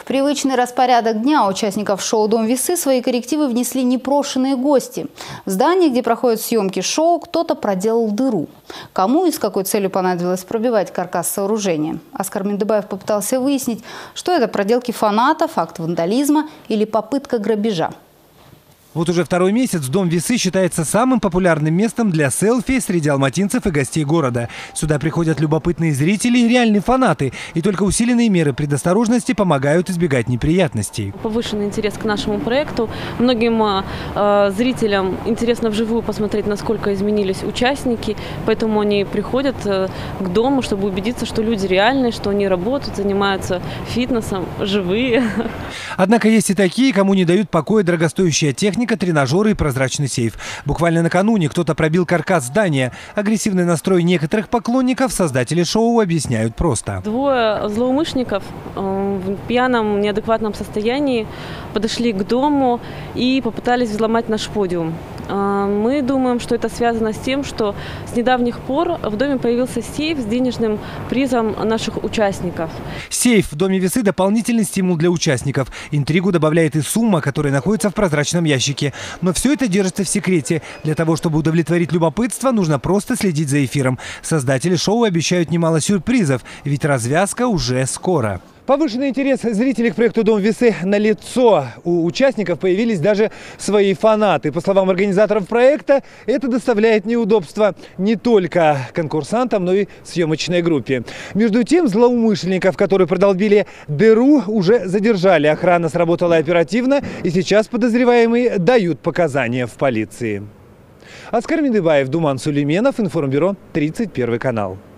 В привычный распорядок дня участников шоу «Дом весы» свои коррективы внесли непрошенные гости. В здании, где проходят съемки шоу, кто-то проделал дыру. Кому и с какой целью понадобилось пробивать каркас сооружения? Оскар Миндыбаев попытался выяснить, что это проделки фанатов, акт вандализма или попытка грабежа. Вот уже второй месяц Дом весы считается самым популярным местом для селфи среди алматинцев и гостей города. Сюда приходят любопытные зрители и реальные фанаты. И только усиленные меры предосторожности помогают избегать неприятностей. Повышенный интерес к нашему проекту. Многим зрителям интересно вживую посмотреть, насколько изменились участники. Поэтому они приходят к дому, чтобы убедиться, что люди реальные, что они работают, занимаются фитнесом, живые. Однако есть и такие, кому не дают покоя дорогостоящая техника, тренажеры и прозрачный сейф. Буквально накануне кто-то пробил каркас здания. Агрессивный настрой некоторых поклонников создатели шоу объясняют просто. Двое злоумышленников в пьяном, неадекватном состоянии подошли к дому и попытались взломать наш подиум. Мы думаем, что это связано с тем, что с недавних пор в доме появился сейф с денежным призом наших участников. Сейф в Доме весы – дополнительный стимул для участников. Интригу добавляет и сумма, которая находится в прозрачном ящике. Но все это держится в секрете. Для того, чтобы удовлетворить любопытство, нужно просто следить за эфиром. Создатели шоу обещают немало сюрпризов, ведь развязка уже скоро. Повышенный интерес зрителей к проекту «Дом весы» налицо. У участников появились даже свои фанаты. По словам организаторов проекта, это доставляет неудобства не только конкурсантам, но и съемочной группе. Между тем, злоумышленников, которые продолбили дыру, уже задержали. Охрана сработала оперативно, и сейчас подозреваемые дают показания в полиции. Оскар Миндыбаев, Думан Сулейменов, Информбюро, 31 канал.